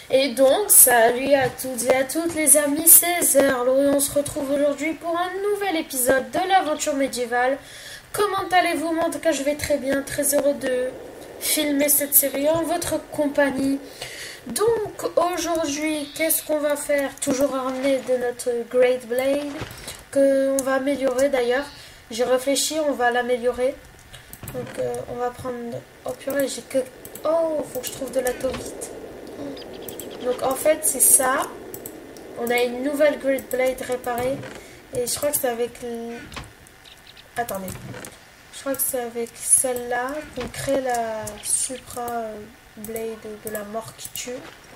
Et donc, salut à toutes et à toutes les amis, c'est Zerlo et on se retrouve aujourd'hui pour un nouvel épisode de l'aventure médiévale. Comment allez-vous? Moi, en tout cas, je vais très bien, très heureux de filmer cette série en votre compagnie. Donc, aujourd'hui, qu'est-ce qu'on va faire? Toujours ramener de notre Great Blade, qu'on va améliorer d'ailleurs. J'ai réfléchi, on va l'améliorer. Donc, on va prendre... Oh purée, j'ai que... Oh, faut que je trouve de la taurite. Donc en fait c'est ça. On a une nouvelle Great Blade réparée. Et je crois que c'est avec... Attendez. Je crois que c'est avec celle-là qu'on crée la Supra Blade de la mort qui tue.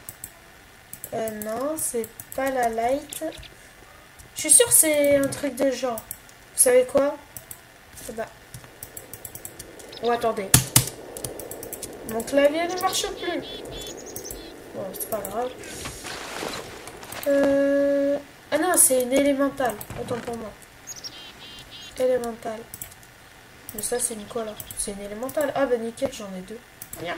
Non, c'est pas la Light. Je suis sûre que c'est un truc de genre. Vous savez quoi? Bah... Oh attendez. Mon clavier ne marche plus. Bon, c'est pas grave. Ah non, c'est une élémentale. Autant pour moi. Élémentale. Mais ça, c'est une quoi là? C'est une élémentale. Ah bah nickel, j'en ai deux. Bien.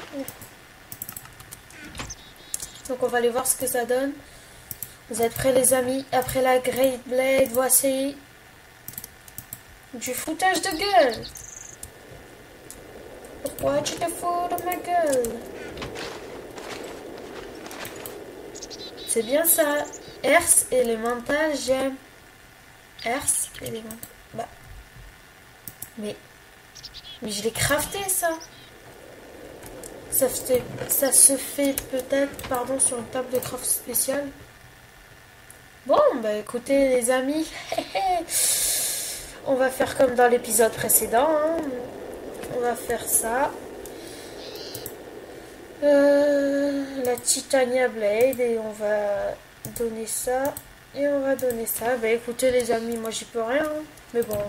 Donc on va aller voir ce que ça donne. Vous êtes prêts les amis? Après la Great Blade, voici du foutage de gueule. Pourquoi tu te fous de ma gueule? C'est bien ça. Herse élémental, j'aime. Herse élémental. Bah. Mais je l'ai crafté ça. Ça se fait peut-être, pardon, sur une table de craft spéciale. Bon, bah écoutez les amis. On va faire comme dans l'épisode précédent. Hein. On va faire ça. La Titania Blade et on va donner ça et on va donner ça. Bah écoutez les amis, moi j'y peux rien, hein. Mais bon.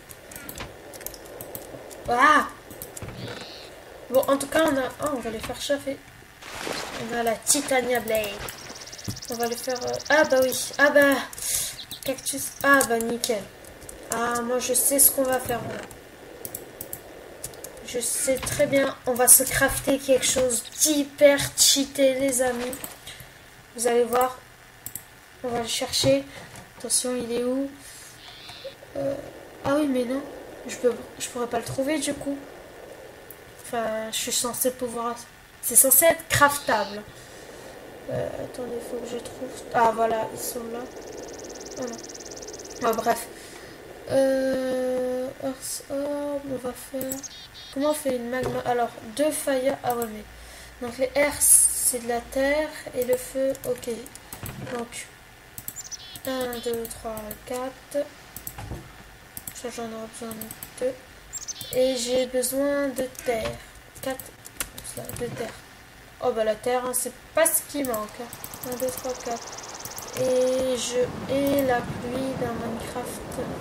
Ah bon, en tout cas on a... Oh, on va les faire chauffer. On a la Titania Blade. On va les faire... Ah bah oui. Ah bah... Cactus. Ah bah nickel. Ah moi je sais ce qu'on va faire là. Je sais très bien, on va se crafter quelque chose d'hyper cheaté les amis. Vous allez voir. On va le chercher. Attention, il est où? Ah oui, mais non. Je pourrais pas le trouver du coup. Enfin, je suis censée pouvoir... C'est censé être craftable. Attendez, il faut que je trouve... Ah voilà, ils sont là. Oh non. Oh, bref. Earth Orb, on va faire... Comment on fait une magma? Alors, 2 fire... Ah ouais, mais... Donc les airs, c'est de la terre. Et le feu, ok. Donc... 1, 2, 3, 4. Ça, j'en aurai besoin de 2. Et j'ai besoin de terre. 4. De terre. Oh bah la terre, hein, c'est pas ce qui manque. 1, 2, 3, 4. Et je hais la pluie dans Minecraft.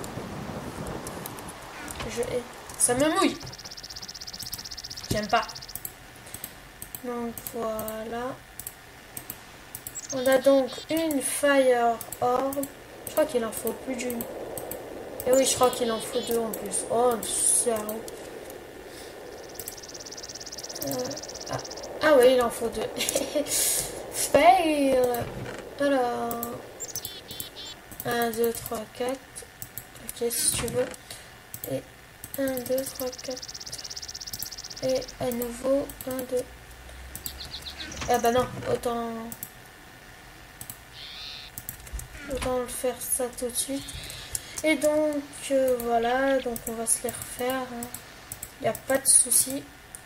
Je hais. Ça me mouille. J'aime pas. Donc voilà. On a donc une Fire Orb. Je crois qu'il en faut plus d'une. Et oui, je crois qu'il en faut 2 en plus. Oh, sérieux. Ah oui, il en faut 2. Fail. Alors. 1, 2, 3, 4. Ok, si tu veux. Et 1, 2, 3, 4. Et à nouveau, 1, 2. Ah bah non, autant le faire ça tout de suite. Et donc, voilà, donc on va se les refaire. Il n'y a pas de souci.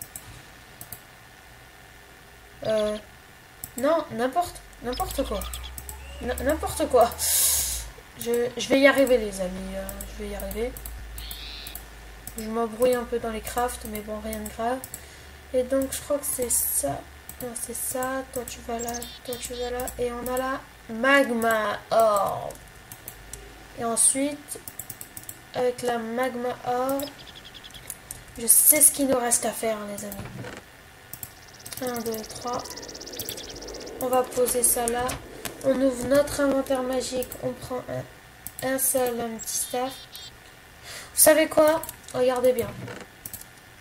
Non, n'importe quoi. N'importe quoi. Je vais y arriver les amis, je vais y arriver. Je m'embrouille un peu dans les crafts, mais bon, rien de grave. Et donc, je crois que c'est ça. Non, c'est ça. Toi, tu vas là. Toi, tu vas là. Et on a la Magma Orb. Et ensuite, avec la Magma Orb, je sais ce qu'il nous reste à faire, les amis. 1, 2, 3. On va poser ça là. On ouvre notre inventaire magique. On prend un seul, un petit staff. Vous savez quoi? Regardez bien.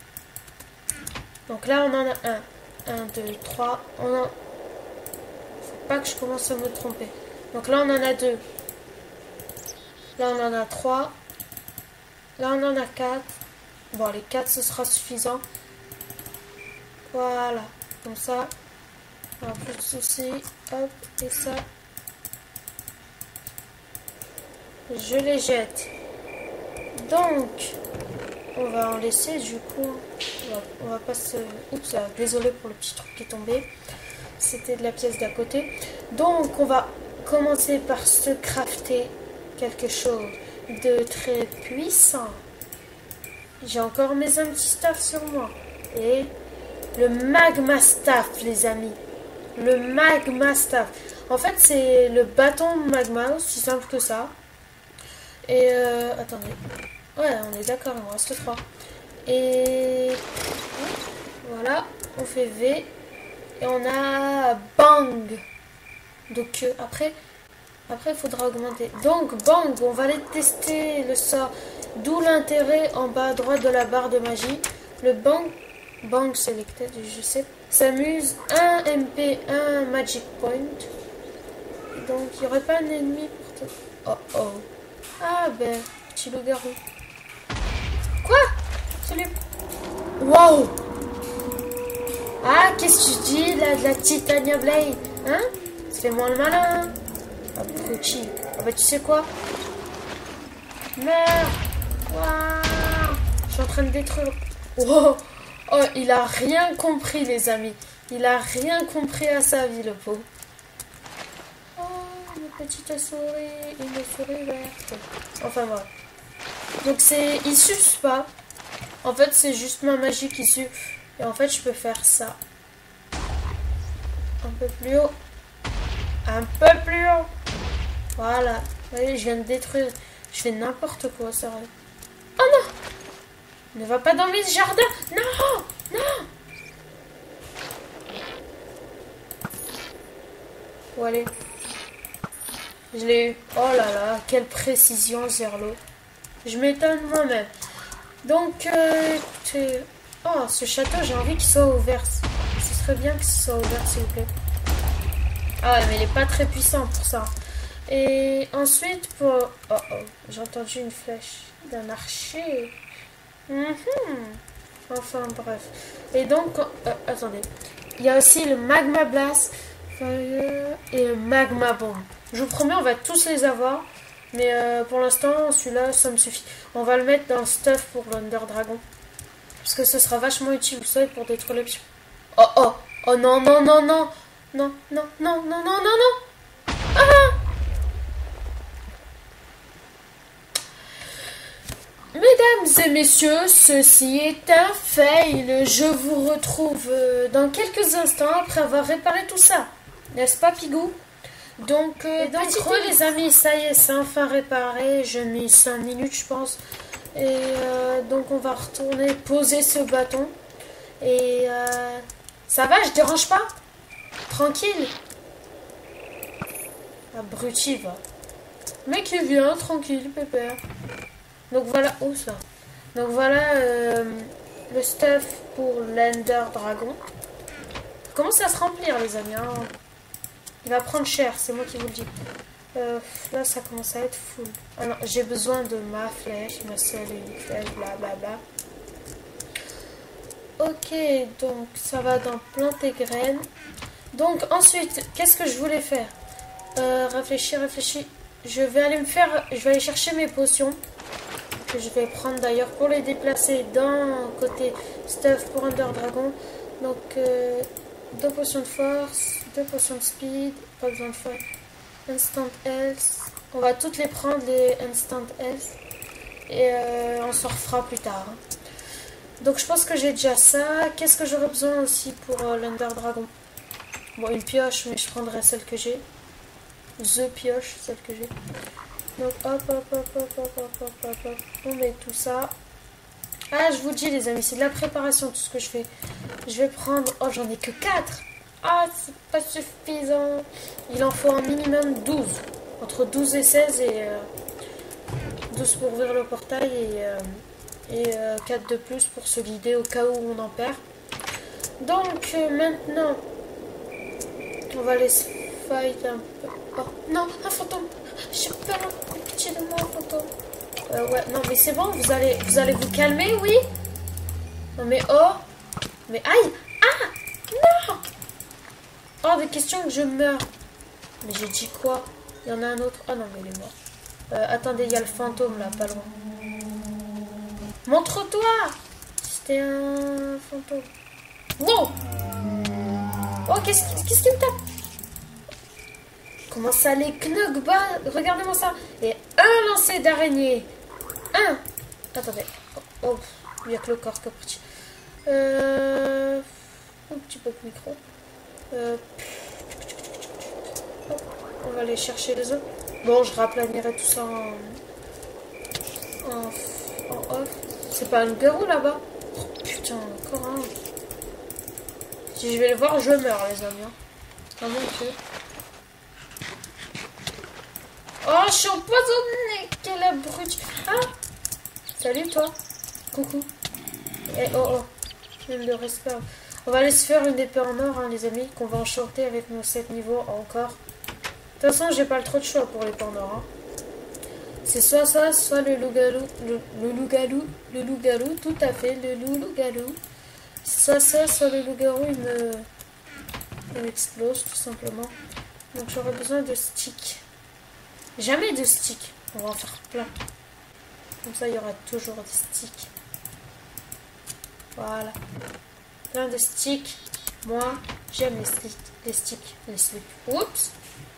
Donc là, on en a 1, 2, 3. On en... pas que je commence à me tromper. Donc là, on en a 2. Là, on en a 3. Là, on en a 4. Bon, les 4, ce sera suffisant. Voilà. Comme ça. Plus de soucis. Hop. Et ça. Je les jette. Donc, on va en laisser. Du coup, on va pas se... Oups, désolé pour le petit truc qui est tombé. C'était de la pièce d'à côté. Donc, on va commencer par se crafter quelque chose de très puissant. J'ai encore mes anti-staff sur moi. Et le magma staff, les amis. Le magma staff. En fait, c'est le bâton magma, aussi simple que ça. Et attendez. Ouais, on est d'accord, il me reste 3. Et voilà, on fait V. Et on a bang. Donc après, il faudra augmenter. Donc bang, on va aller tester le sort. D'où l'intérêt en bas à droite de la barre de magie. Le bang selected, je sais. S'amuse 1 MP, 1 magic point. Donc il n'y aurait pas un ennemi pour toi. Oh oh. Ah ben, petit loup-garou. Quoi? Salut. Wow. Ah, qu'est-ce que tu dis là de la Titania Blade? Hein? Fais-moi le malin. Ah, petit. Ah bah tu sais quoi? Merde. Waouh. Je suis en train de détruire. Oh. Oh, il a rien compris, les amis. Il a rien compris à sa vie, le pauvre. Oh, une petite souris. Une souris verte. Enfin, voilà. Donc, il suce pas. En fait, c'est juste ma magie qui suce. Et en fait, je peux faire ça. Un peu plus haut. Un peu plus haut. Voilà. Vous voyez, je viens de détruire. Je fais n'importe quoi, sérieux. Oh non! Ne va pas dans mes jardins! Non! Non! Où aller? Je l'ai eu. Oh là là, quelle précision, Zerlo. Je m'étonne moi-même. Donc, oh, ce château, j'ai envie qu'il soit ouvert. Ce serait bien qu'il soit ouvert, s'il vous plaît. Ah ouais, mais il n'est pas très puissant pour ça. Et ensuite, pour... Oh oh, j'ai entendu une flèche d'un archer. Enfin, bref. Et donc, attendez. Il y a aussi le Magma Blast et le Magma Bomb. Je vous promets, on va tous les avoir. Mais pour l'instant, celui-là, ça me suffit. On va le mettre dans le stuff pour l'Under Dragon. Parce que ce sera vachement utile, vous savez, pour détruire les pions. Oh, oh, oh, non, non, non, non. Non, non, non, non, non, non, non. Ah! Mesdames et messieurs, ceci est un fail. Je vous retrouve dans quelques instants après avoir réparé tout ça. N'est-ce pas, Pigou? Donc, les amis, ça y est, c'est enfin réparé. J'ai mis 5 minutes, je pense. Et donc, on va retourner poser ce bâton. Et ça va, je dérange pas? Tranquille. Abruti, va. Mais qui vient, tranquille, pépère. Donc voilà, où ça? Donc voilà le stuff pour l'Ender Dragon. Ça commence à se remplir, les amis. Hein. Il va prendre cher, c'est moi qui vous le dis. Là, ça commence à être full. Ah non, j'ai besoin de ma flèche, ma seule et unique flèche, blablabla. Ok, donc ça va dans planter graines. Donc ensuite, qu'est-ce que je voulais faire? Réfléchir. Je vais aller chercher mes potions. Que je vais prendre d'ailleurs pour les déplacer dans côté stuff pour Under Dragon. Donc 2 potions de force, 2 potions de speed, pas besoin de faire instant health. On va toutes les prendre, les instant health, et on s'en refera plus tard. Hein. Donc je pense que j'ai déjà ça. Qu'est-ce que j'aurais besoin aussi pour l'Under Dragon? Bon, une pioche, mais je prendrai celle que j'ai. The pioche, celle que j'ai. Donc hop, on met tout ça. Ah, je vous dis les amis, c'est de la préparation tout ce que je fais. Je vais prendre, oh j'en ai que 4. Ah, c'est pas suffisant. Il en faut un minimum 12. Entre 12 et 16 et 12 pour ouvrir le portail et 4 de plus pour se guider au cas où on en perd. Donc maintenant, on va les fight un peu. Oh non, un fantôme. J'ai peur. Pitié de moi, un fantôme. Ouais, non, mais c'est bon, vous allez vous calmer, oui? Non, mais oh. Mais aïe. Ah non. Hors de question que je meure. Mais j'ai dit quoi? Il y en a un autre. Oh non, mais il est mort. Attendez, il y a le fantôme là, pas loin. Montre-toi. C'était un fantôme. Wow. Oh, qu'est-ce qu'il me tape? Comment ça, les knock bas? Regardez-moi ça. Et un lancer d'araignée. Un. Attendez. Oh, il n'y a que le corps qui est parti. Un petit peu de micro. On va aller chercher les autres. Bon, je raplanirai tout ça en off. C'est pas un garou là-bas? Oh, putain, encore un. Si je vais le voir, je meurs, les amis. Ah mon dieu. Oh, je suis empoisonnée. Quelle abruti. Ah. Salut, toi. Coucou. Eh, oh. Même le respect. On va aller se faire une épée en or, hein, les amis, qu'on va enchanter avec nos 7 niveaux encore. De toute façon, j'ai pas trop de choix pour l'épée en or. Hein. C'est soit ça, soit le loup-garou. Le loup-garou, tout à fait, le loup-garou. Soit ça, soit le loup-garou, il m'explose, tout simplement. Donc j'aurai besoin de sticks. Jamais de sticks. On va en faire plein. Comme ça, il y aura toujours des sticks. Voilà. Plein de sticks. Moi, j'aime les sticks. Les slips. Oups.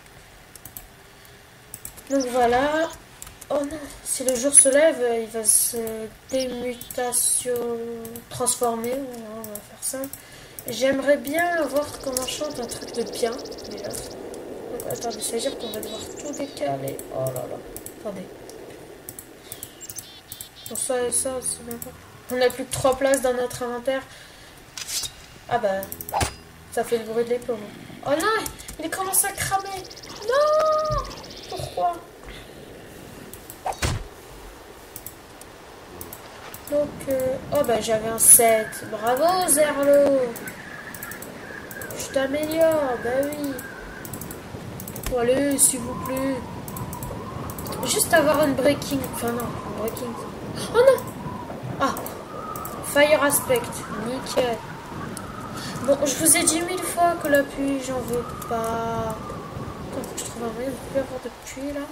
Donc voilà. Oh non, si le jour se lève, il va se démutation transformer. On va faire ça. J'aimerais bien voir comment chante un truc de bien. Déjà. Donc attendez, ça veut dire qu'on va devoir tout décaler. Oh là là. Attendez. Bon, ça, c'est bien pas. On n'a plus que 3 places dans notre inventaire. Ah bah, ça fait le bruit de l'épée. Oh non, il commence à cramer. Non. Pourquoi? Donc, oh bah j'avais un 7. Bravo Zerlo. Je t'améliore, bah oui. Bon, allez, s'il vous plaît. Juste avoir une breaking. Enfin non, une breaking. Oh non. Ah. Fire aspect. Nickel. Bon, je vous ai dit 1000 fois que la pluie, j'en veux pas. Attends, faut que je trouve un moyen de plus avoir de pluie là.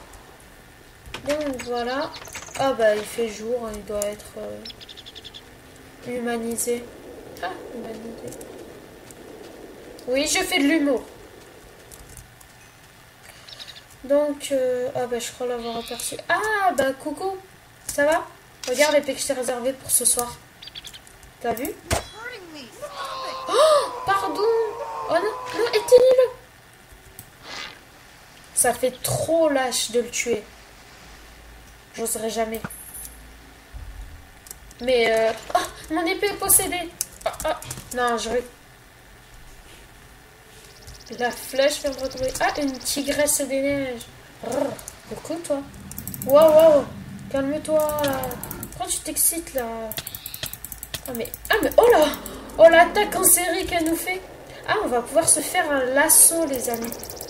Donc voilà. Ah bah il fait jour, hein, il doit être humanisé. Ah, humanisé. Oui, je fais de l'humour. Donc, ah bah je crois l'avoir aperçu. Ah bah coucou, ça va? Regarde l'épée que je t'ai réservée pour ce soir. T'as vu? Oh, pardon. Oh non, non, éteignez-le. Ça fait trop lâche de le tuer. J'oserais jamais. Mais, oh, mon épée est possédée. Oh, oh. Non, je vais... La flèche vient de retrouver. Ah, une tigresse des neiges. Coucou, toi. Waouh. Calme-toi. Pourquoi tu t'excites, là? Ah, mais oh là. Oh, l'attaque en série qu'elle nous fait. Ah, on va pouvoir se faire un lasso, les amis.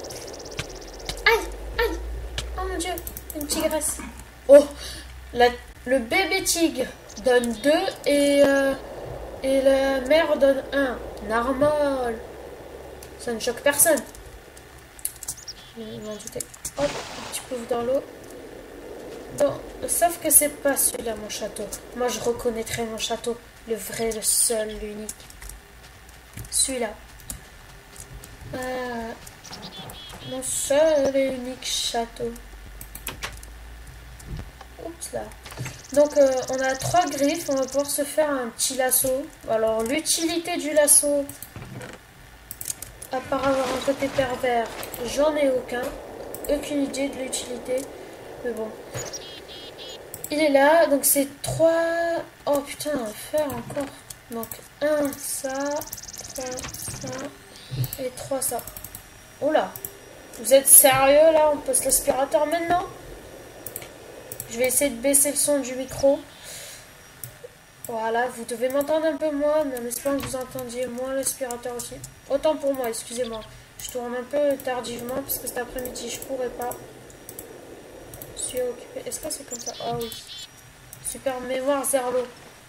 Aïe. Oh, mon Dieu. Une tigresse. Oh, le bébé tigre donne 2 et la mère donne 1. Normal. Ça ne choque personne. Hop, un petit peu dans l'eau. Bon, sauf que c'est pas celui-là mon château. Moi je reconnaîtrai mon château. Le vrai, le seul, l'unique. Celui-là. Mon seul et unique château. Oups là. Donc on a 3 griffes. On va pouvoir se faire un petit lasso. Alors l'utilité du lasso, à part avoir un côté pervers, j'en ai aucune idée de l'utilité, mais bon, il est là. Donc c'est 3, oh putain, on va faire encore, donc 1 ça, 3 ça et 3 ça. Oula, vous êtes sérieux là? On pose l'aspirateur maintenant? Je vais essayer de baisser le son du micro. Voilà, vous devez m'entendre un peu moins, mais en espérant que vous entendiez moins l'aspirateur aussi. Autant pour moi, excusez-moi. Je tourne un peu tardivement parce que cet après-midi je pourrais pas. Je suis occupée. Est-ce que c'est comme ça? Ah oui. Super mémoire Zerlo.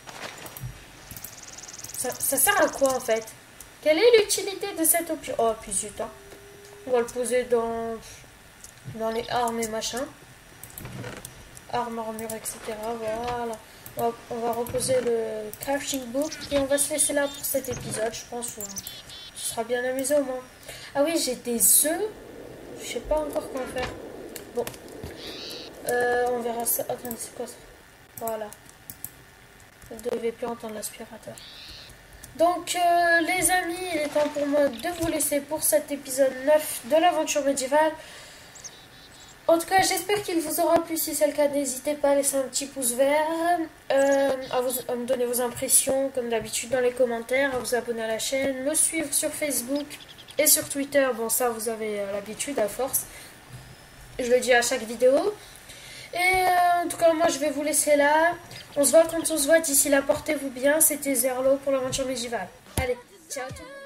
Ça sert à quoi en fait? Quelle est l'utilité de cet objet? Oh, puis zut, hein. On va le poser dans les armes et machin. Armes, armure, etc. Voilà. On va reposer le crafting book et on va se laisser là pour cet épisode. Je pense que ce sera bien amusé au moins. Ah oui, j'ai des œufs. Je sais pas encore quoi faire. Bon. On verra ça. Attendez, c'est quoi ça? Voilà. Vous ne devez plus entendre l'aspirateur. Donc les amis, il est temps pour moi de vous laisser pour cet épisode 9 de l'aventure médiévale. En tout cas, j'espère qu'il vous aura plu. Si c'est le cas, n'hésitez pas à laisser un petit pouce vert, à me donner vos impressions comme d'habitude dans les commentaires, à vous abonner à la chaîne, me suivre sur Facebook et sur Twitter. Bon, ça vous avez l'habitude à force. Je le dis à chaque vidéo. Et en tout cas, moi je vais vous laisser là. On se voit quand on se voit. D'ici là, portez-vous bien. C'était Zerlo pour l'aventure médiévale. Allez, ciao tout le monde.